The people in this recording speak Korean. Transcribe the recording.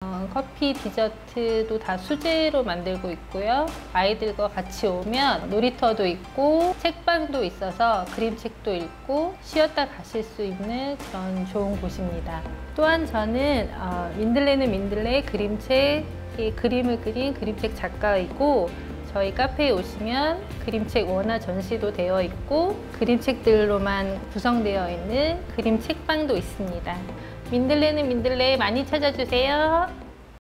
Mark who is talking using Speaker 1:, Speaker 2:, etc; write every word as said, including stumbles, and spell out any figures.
Speaker 1: 어, 커피, 디저트도 다 수제로 만들고 있고요. 아이들과 같이 오면 놀이터도 있고 책방도 있어서 그림책도 읽고 쉬었다 가실 수 있는 그런 좋은 곳입니다. 또한 저는 어, 민들레는 민들레 그림책, 그림을 그린 그림책 작가이고 저희 카페에 오시면 그림책 원화 전시도 되어 있고 그림책들로만 구성되어 있는 그림 책방도 있습니다. 민들레는 민들레 많이 찾아주세요.